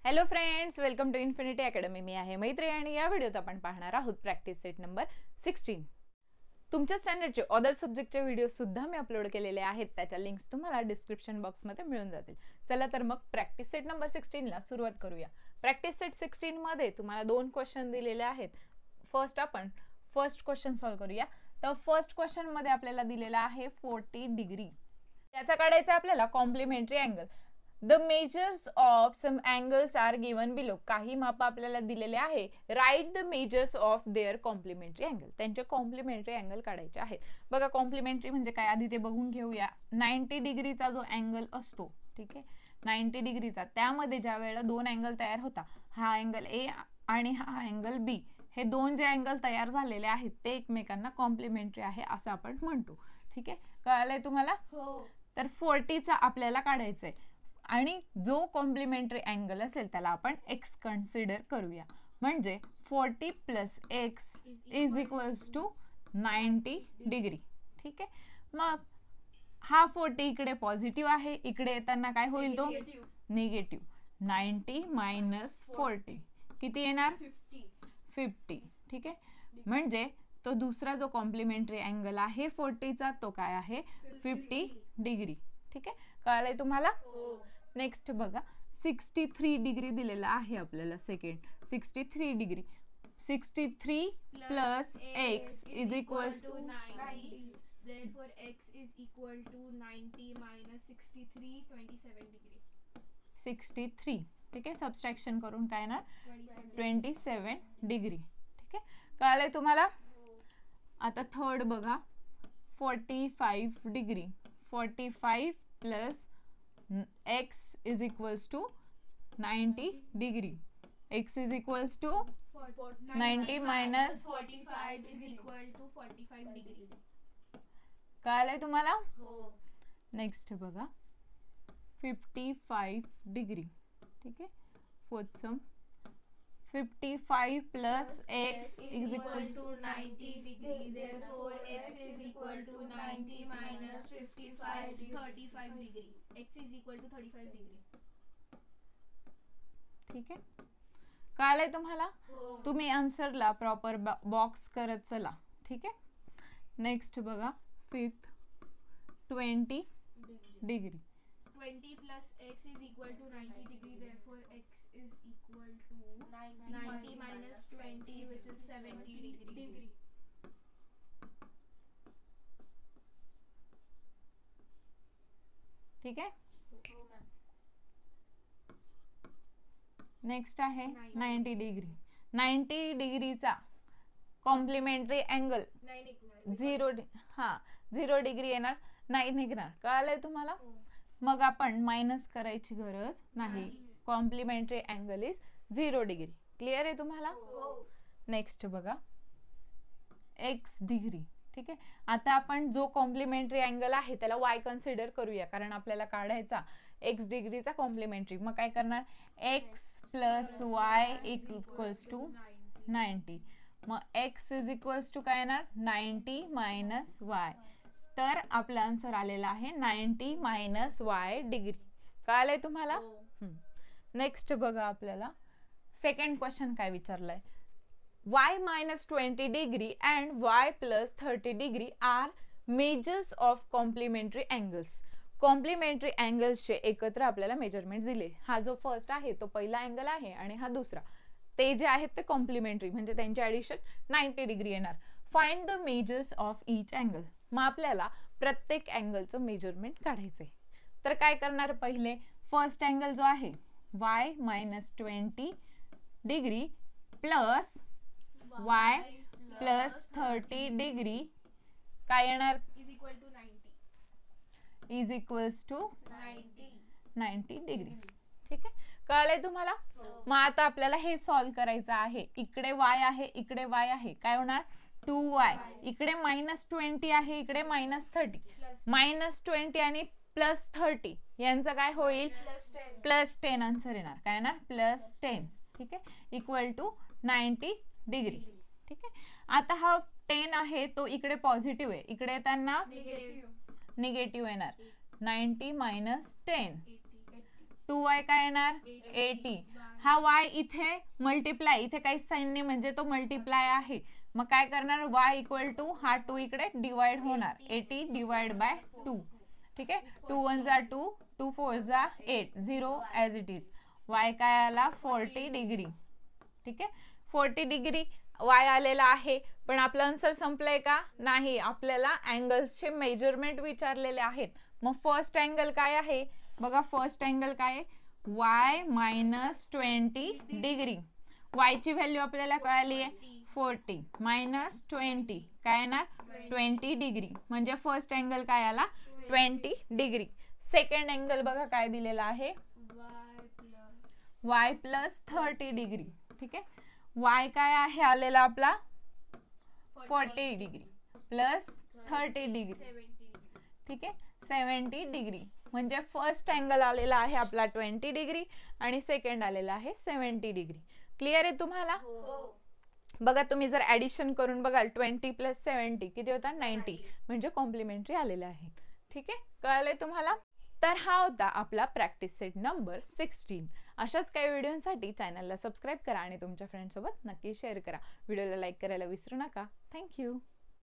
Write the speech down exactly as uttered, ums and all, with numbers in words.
Hello friends, welcome to Infinity Academy. मी आहे मैत्री आणि या व्हिडिओत आपण पाहणार आहोत प्रॅक्टिस सेट नंबर सिक्स्टीन. तुमच्या स्टँडर्डचे अदर सब्जेक्टचे व्हिडिओ सुद्धा मी अपलोड केलेले आहेत, त्याच्या लिंक्स तुम्हाला डिस्क्रिप्शन बॉक्समध्ये मिळून जातील. चला तर मग प्रॅक्टिस सेट नंबर सिक्स्टीन ला सुरुवात करूया. प्रॅक्टिस सेट सिक्स्टीन मध्ये तुम्हाला दोन क्वेश्चन दिलेले आहेत. फर्स्ट आपण फर्स्ट क्वेश्चन सॉल्व करूया. तर फर्स्ट क्वेश्चन मध्ये आपल्याला दिलेला आहे फोर्टी डिग्री. त्याचा काढायचा आपल्याला complementary angle. The measures of some angles are given below. काही माप आपल्याला दिलेले आहे. Write the measures of their complementary angle. त्यांचे कॉम्प्लिमेंटरी अँगल काढायचे आहेत. बघा कॉम्प्लिमेंटरी म्हणजे काय आधी ते बघून घेऊया. नाइंटी डिग्रीचा जो अँगल असतो, ठीक आहे, नाइंटी डिग्रीचा, त्यामध्ये ज्या वेळेला दोन अँगल तयार होता, हा अँगल ए आणि हा अँगल बी, हे दोन जे अँगल तयार झालेले आहेत ते एकमेकांना कॉम्प्लिमेंटरी आहे असं आपण म्हणतो. ठीक आहे, कळालंय तुम्हाला? हो. तर फोर्टीचा आपल्याला काढायचं आहे आणि जो कॉम्प्लिमेंटरी अँगल असेल त्याला आपण एक्स कन्सिडर करूया. म्हणजे forty plus x is equals to ninety degree. ठीक आहे, मग हा फोर्टी इकडे पॉझिटिव्ह आहे, इकडे येताना काय होईल तो निगेटिव्ह. नाइंटी मायनस फोर्टी किती येणार? फिफ्टी. ठीक आहे, म्हणजे तो दुसरा जो कॉम्प्लिमेंटरी अँगल आहे फोर्टीचा तो काय आहे? Fifty degree. ठीक आहे, कळालंय तुम्हाला? नेक्स्ट बघा, सिक्स्टी थ्री डिग्री दिलेला आहे आपल्याला. Second sixty three degree. Sixty three plus x is equal to ninety. Therefore x is equal to ninety minus sixty-three, twenty-seven degree. Sixty three. ठीक आहे, सबस्ट्रॅक्शन करून काय येणार? Twenty seven degree. ठीक आहे, कळालंय तुम्हाला? आता थर्ड बघा, forty five degree. Forty five plus x is equals to ninety degree. x is equals to ninety minus forty-five is equal to forty-five degree. कळालंय तुम्हाला? नेक्स्ट बघा, फिफ्टी फाइव डिग्री. ठीक आहे, fourth sum, fifty five plus x is equal to ninety degree. Therefore x is equal to ninety minus fifty-five, thirty-five degree. x is equal to thirty-five degree. ठीक आहे, कळालंय तुम्हाला? तुम्ही आन्सरला proper box करत चला. ठीक आहे, नेक्स्ट बघा, fifth, twenty degree. twenty plus x is equal to ninety degree. Therefore x is equal to ninety minus twenty, which is seventy degree. ठीक आहे, नेक्स्ट आहे नाइंटी डिग्री. नाइंटी डिग्रीचा कॉम्प्लिमेंटरी अँगल झिरो. हा, zero degree येणार, नाही निघणार. कळालंय तुम्हाला? मग आपण मायनस करायची गरज नाही. Complementary angle is zero degree. Clear आहे तुम्हाला? नेक्स्ट बघा, एक्स डिग्री. ठीक आहे, आता आपण जो कॉम्प्लिमेंटरी अँगल आहे त्याला वाय कन्सिडर करूया, कारण आपल्याला काढायचा एक्स डिग्रीचा कॉम्प्लिमेंटरी. मग काय करणार? X plus y equals to ninety. मग एक्स इज इक्वल्स टू काय येणार? Ninety minus y. तर आपला आन्सर आलेला आहे नाइंटी मायनस वाय डिग्री. कळालंय तुम्हाला? नेक्स्ट बघा, आपल्याला सेकंड क्वेश्चन काय विचारलाय? y minus twenty degree and y plus thirty degree are measures of complementary angles. Complementary अँगल्सचे एकत्र आपल्याला मेजरमेंट दिले. हा जो फर्स्ट आहे तो पहिला अँगल आहे आणि हा दुसरा, ते जे आहेत ते कॉम्प्लिमेंटरी, म्हणजे त्यांचे ऍडिशन नाइंटी डिग्री येणार. Find the measures of each angle. मग आपल्याला प्रत्येक अँगलचं मेजरमेंट काढायचंय. तर काय करणार? पहिले फर्स्ट अँगल जो आहे y minus twenty degree plus y plus thirty degree काय येणार? Is equal to ninety. Is equals to ninety. Ninety degree. ठीक आहे, कळलंय तुम्हाला? मग आता आपल्याला हे सॉल्व करायचं आहे. इकडे y आहे, इकडे y आहे, काय होणार? Two y. इकडे मायनस ट्वेंटी आहे, इकडे मायनस थर्टी. मायनस ट्वेंटी आणि प्लस थर्टी यांचं काय होईल? प्लस टेन आन्सर येणार. काय येणार? Plus ten. ठीक आहे, इक्वल टू नाइंटी डिग्री. ठीक आहे, आता हा टेन आहे तो इकडे पॉझिटिव्ह आहे, इकडे येताना निगेटिव्ह येणार. Ninety minus ten, two y काय येणार? एटी. हा वाय इथे मल्टिप्लाय, इथे काही साइन नाही म्हणजे तो मल्टिप्लाय आहे, मग काय करणार, वाय इक्वल टू हा टू इकडे डिवाइड होणार, एटी डिवाइड बाय टू. ठीक आहे, टू वन जा टू, टू फोर जा eight, zero as it is. Y काय आला, फोर्टी डिग्री. ठीक आहे, फोर्टी डिग्री वाय आलेला आहे. पण आपलं आन्सर संपलंय का, नाही, आपल्याला अँगल्सचे मेजरमेंट विचारलेले आहेत. मग फर्स्ट अँगल काय आहे बघा, फर्स्ट अँगल काय आहे, Y minus twenty degree. Y ची व्हॅल्यू आपल्याला कळाली आहे, फोर्टी मायनस ट्वेंटी काय येणार, ट्वेंटी डिग्री. म्हणजे फर्स्ट अँगल काय आला, ट्वेंटी डिग्री. सेकंड अँगल बघा काय दिलेला आहे, वाय प्लस थर्टी डिग्री. ठीक आहे, वाय काय आहे आलेला आपला, forty degree plus thirty degree. ठीक आहे, सेव्हन्टी डिग्री. म्हणजे फर्स्ट अँगल आलेला आहे आपला ट्वेंटी डिग्री आणि सेकंड आलेला आहे सेव्हन्टी डिग्री. क्लिअर आहे तुम्हाला? बघा तुम्ही जर ऍडिशन करून बघाल, ट्वेंटी प्लस सेव्हन्टी किती होता, नाईन्टी, म्हणजे कॉम्प्लिमेंटरी आलेले आहेत. ठीक आहे, कळलंय तुम्हाला? तर हा होता आपला प्रॅक्टिस सेट नंबर सिक्स्टीन. अशाच काही व्हिडिओसाठी चॅनलला सबस्क्राईब करा आणि तुमच्या फ्रेंड्ससोबत नक्की शेअर करा. व्हिडिओला लाईक करायला विसरू नका. थँक्यू.